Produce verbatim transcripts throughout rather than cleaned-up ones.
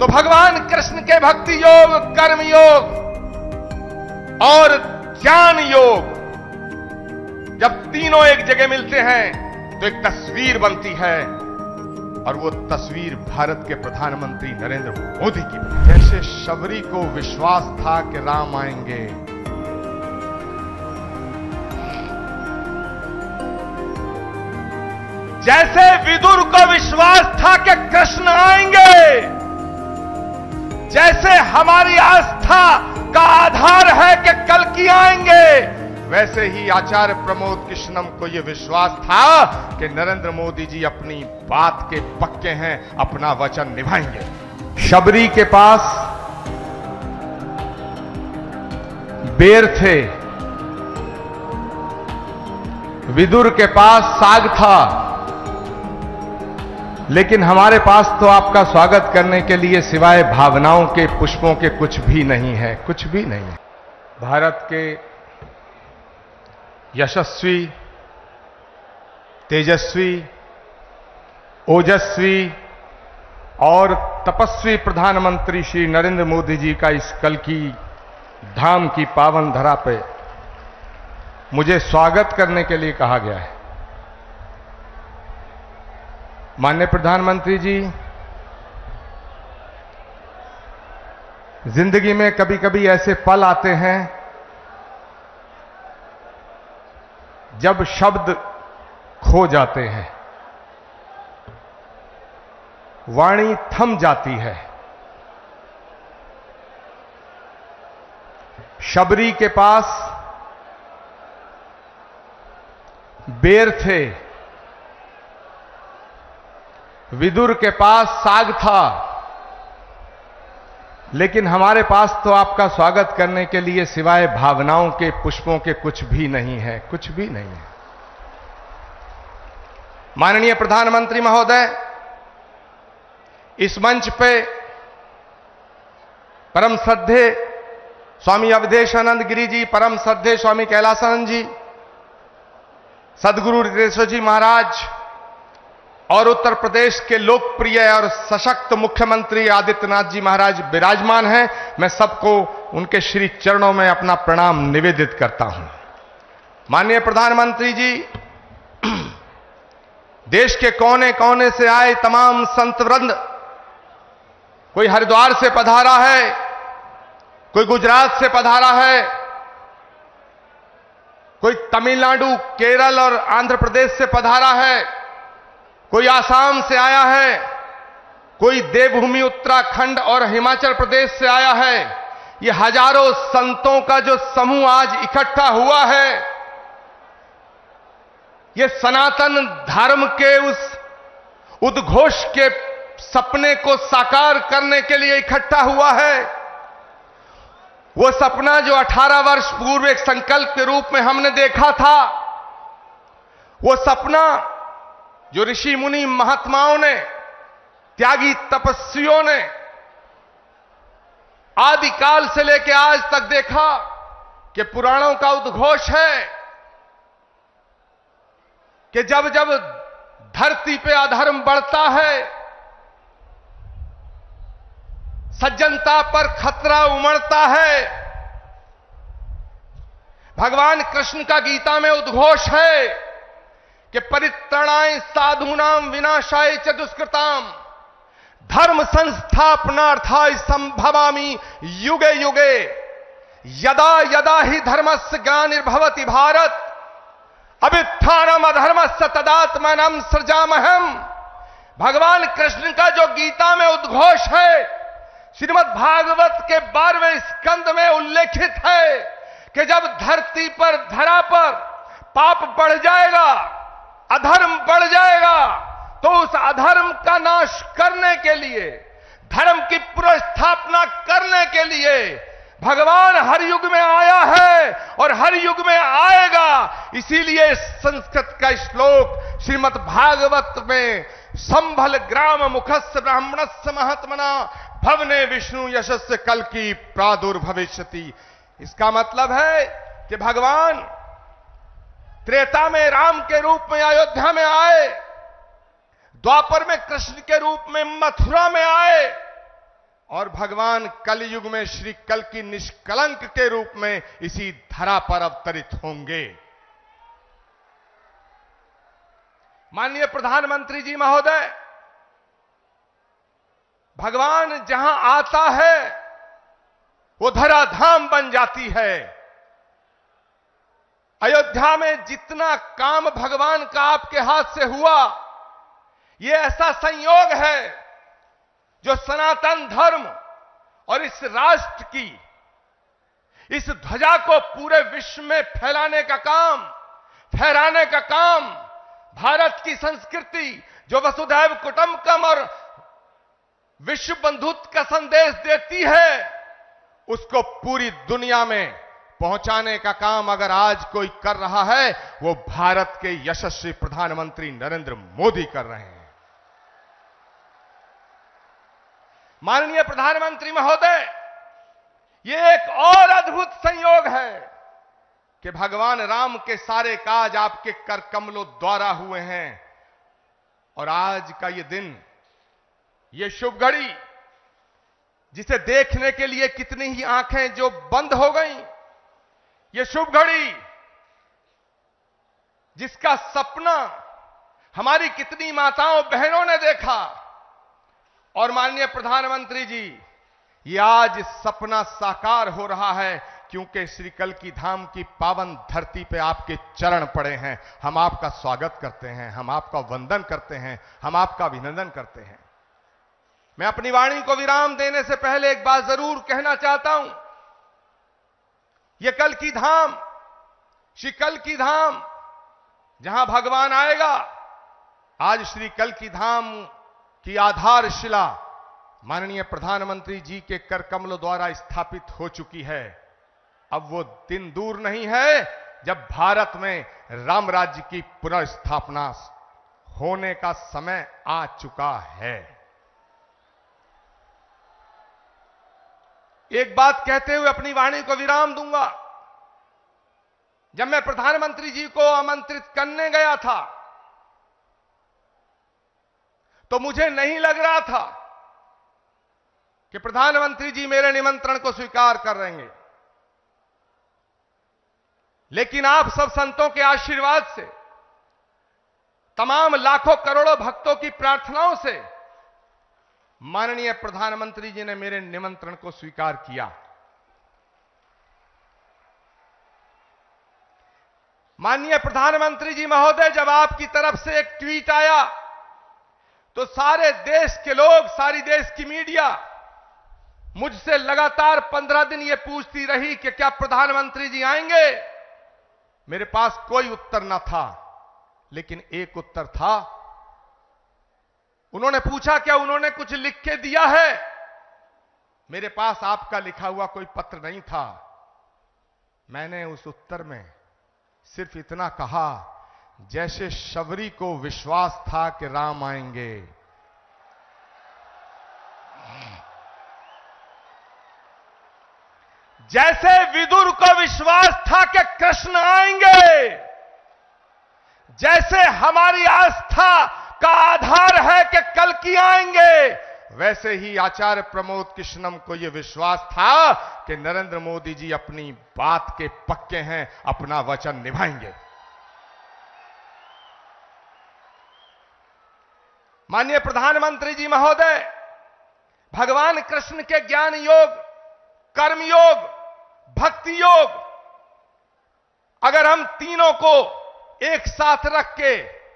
तो भगवान कृष्ण के भक्ति योग, कर्म योग और ज्ञान योग जब तीनों एक जगह मिलते हैं तो एक तस्वीर बनती है, और वो तस्वीर भारत के प्रधानमंत्री नरेंद्र मोदी की। जैसे शबरी को विश्वास था कि राम आएंगे, जैसे विदुर को विश्वास था कि कृष्ण आएंगे, जैसे हमारी आस्था का आधार है कि कल्कि आएंगे, वैसे ही आचार्य प्रमोद कृष्णम को यह विश्वास था कि नरेंद्र मोदी जी अपनी बात के पक्के हैं, अपना वचन निभाएंगे। शबरी के पास बेर थे, विदुर के पास साग था, लेकिन हमारे पास तो आपका स्वागत करने के लिए सिवाय भावनाओं के, पुष्पों के कुछ भी नहीं है, कुछ भी नहीं है। भारत के यशस्वी, तेजस्वी, ओजस्वी और तपस्वी प्रधानमंत्री श्री नरेंद्र मोदी जी का इस कल्कि धाम की पावन धरा पे मुझे स्वागत करने के लिए कहा गया है। माननीय प्रधानमंत्री जी, जिंदगी में कभी कभी ऐसे पल आते हैं जब शब्द खो जाते हैं, वाणी थम जाती है। शबरी के पास बेर थे, विदुर के पास साग था, लेकिन हमारे पास तो आपका स्वागत करने के लिए सिवाय भावनाओं के, पुष्पों के कुछ भी नहीं है, कुछ भी नहीं है। माननीय प्रधानमंत्री महोदय, इस मंच पे परम श्रद्धेय स्वामी अवधेशानंद गिरी जी, परम श्रद्धेय स्वामी कैलासानंद जी, सदगुरु रितेश्वर जी महाराज और उत्तर प्रदेश के लोकप्रिय और सशक्त मुख्यमंत्री आदित्यनाथ जी महाराज विराजमान हैं। मैं सबको उनके श्री चरणों में अपना प्रणाम निवेदित करता हूं। माननीय प्रधानमंत्री जी, देश के कोने कोने से आए तमाम संत वृंद, कोई हरिद्वार से पधारा है, कोई गुजरात से पधारा है, कोई तमिलनाडु, केरल और आंध्र प्रदेश से पधारा है, कोई आसाम से आया है, कोई देवभूमि उत्तराखंड और हिमाचल प्रदेश से आया है। ये हजारों संतों का जो समूह आज इकट्ठा हुआ है, ये सनातन धर्म के उस उद्घोष के सपने को साकार करने के लिए इकट्ठा हुआ है। वो सपना जो अठारह वर्ष पूर्व एक संकल्प के रूप में हमने देखा था, वो सपना जो ऋषि मुनि महात्माओं ने, त्यागी तपस्वियों ने आदिकाल से लेकर आज तक देखा कि पुराणों का उद्घोष है कि जब जब धरती पे अधर्म बढ़ता है, सज्जनता पर खतरा उमड़ता है, भगवान कृष्ण का गीता में उद्घोष है कि परित्राणाय साधूनाम विनाशाय च दुष्कृताम धर्म संस्थापनार्थाय संभवामि युगे युगे यदा यदा ही धर्मस्य ग्लानिर्भवति भारत अभ्युत्थानम अधर्मस्य तदात्मानं सृजामहम्। भगवान कृष्ण का जो गीता में उद्घोष है, श्रीमद् भागवत के बारहवें स्कंद में उल्लेखित है कि जब धरती पर, धरा पर पाप बढ़ जाएगा, अधर्म बढ़ जाएगा, तो उस अधर्म का नाश करने के लिए, धर्म की पुनर्स्थापना करने के लिए भगवान हर युग में आया है और हर युग में आएगा। इसीलिए संस्कृत का श्लोक श्रीमद् भागवत में संभल ग्राम मुखस्य ब्राह्मणस्य महात्मना भवने विष्णु यशस्य कल्कि प्रादुर्भविष्यति। इसका मतलब है कि भगवान त्रेता में राम के रूप में अयोध्या में आए, द्वापर में कृष्ण के रूप में मथुरा में आए, और भगवान कलयुग में श्री कल की निष्कलंक के रूप में इसी धरा पर अवतरित होंगे। माननीय प्रधानमंत्री जी महोदय, भगवान जहां आता है वो धराधाम बन जाती है। अयोध्या में जितना काम भगवान का आपके हाथ से हुआ, ये ऐसा संयोग है जो सनातन धर्म और इस राष्ट्र की, इस ध्वजा को पूरे विश्व में फैलाने का काम, फहराने का काम, भारत की संस्कृति जो वसुधैव कुटुंबकम और विश्व बंधुत्व का संदेश देती है, उसको पूरी दुनिया में पहुंचाने का काम अगर आज कोई कर रहा है, वो भारत के यशस्वी प्रधानमंत्री नरेंद्र मोदी कर रहे हैं। माननीय प्रधानमंत्री महोदय, ये एक और अद्भुत संयोग है कि भगवान राम के सारे काज आपके कर कमलों द्वारा हुए हैं और आज का ये दिन, ये शुभ घड़ी, जिसे देखने के लिए कितनी ही आंखें जो बंद हो गईं, ये शुभ घड़ी जिसका सपना हमारी कितनी माताओं बहनों ने देखा, और माननीय प्रधानमंत्री जी, ये आज सपना साकार हो रहा है क्योंकि श्री कल की धाम की पावन धरती पे आपके चरण पड़े हैं। हम आपका स्वागत करते हैं, हम आपका वंदन करते हैं, हम आपका अभिनंदन करते हैं। मैं अपनी वाणी को विराम देने से पहले एक बात जरूर कहना चाहता हूं। ये कल की धाम, श्री कल की धाम जहां भगवान आएगा, आज श्री कल की धाम की आधारशिला माननीय प्रधानमंत्री जी के कर कमलों द्वारा स्थापित हो चुकी है। अब वो दिन दूर नहीं है जब भारत में राम राज्य की पुनर्स्थापना होने का समय आ चुका है। एक बात कहते हुए अपनी वाणी को विराम दूंगा। जब मैं प्रधानमंत्री जी को आमंत्रित करने गया था तो मुझे नहीं लग रहा था कि प्रधानमंत्री जी मेरे निमंत्रण को स्वीकार कर लेंगे, लेकिन आप सब संतों के आशीर्वाद से, तमाम लाखों करोड़ों भक्तों की प्रार्थनाओं से माननीय प्रधानमंत्री जी ने मेरे निमंत्रण को स्वीकार किया। माननीय प्रधानमंत्री जी महोदय, जब आपकी तरफ से एक ट्वीट आया तो सारे देश के लोग, सारी देश की मीडिया मुझसे लगातार पंद्रह दिन ये पूछती रही कि क्या प्रधानमंत्री जी आएंगे। मेरे पास कोई उत्तर न था, लेकिन एक उत्तर था। उन्होंने पूछा क्या उन्होंने कुछ लिख के दिया है। मेरे पास आपका लिखा हुआ कोई पत्र नहीं था। मैंने उस उत्तर में सिर्फ इतना कहा, जैसे शबरी को विश्वास था कि राम आएंगे, जैसे विदुर को विश्वास था कि कृष्ण आएंगे, जैसे हमारी आस्था का आधार है कि कल्कि आएंगे, वैसे ही आचार्य प्रमोद कृष्णम को यह विश्वास था कि नरेंद्र मोदी जी अपनी बात के पक्के हैं, अपना वचन निभाएंगे। माननीय प्रधानमंत्री जी महोदय, भगवान कृष्ण के ज्ञान योग, कर्म योग, भक्ति योग, अगर हम तीनों को एक साथ रख के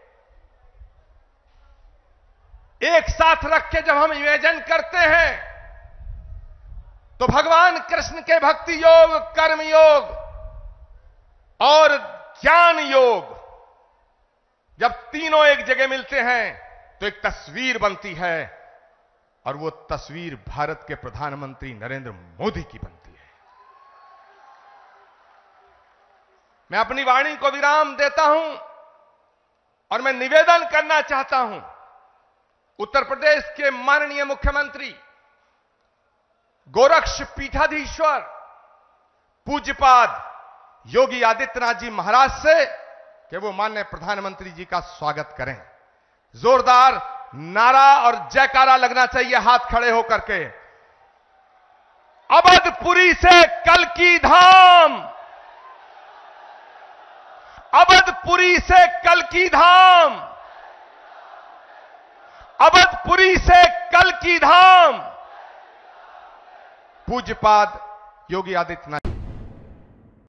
एक साथ रख के जब हम इमेजिन करते हैं तो भगवान कृष्ण के भक्ति योग, कर्म योग और ज्ञान योग जब तीनों एक जगह मिलते हैं तो एक तस्वीर बनती है, और वो तस्वीर भारत के प्रधानमंत्री नरेंद्र मोदी की बनती है। मैं अपनी वाणी को विराम देता हूं और मैं निवेदन करना चाहता हूं उत्तर प्रदेश के माननीय मुख्यमंत्री गोरक्ष पीठाधीश्वर पूज्यपाद योगी आदित्यनाथ जी महाराज से कि वो माननीय प्रधानमंत्री जी का स्वागत करें। जोरदार नारा और जयकारा लगना चाहिए हाथ खड़े होकर के अवधपुरी से कल्की धाम, अवधपुरी से कल्की धाम, अवधपुरी से कल्की धाम। पूज्यपाद योगी आदित्यनाथ।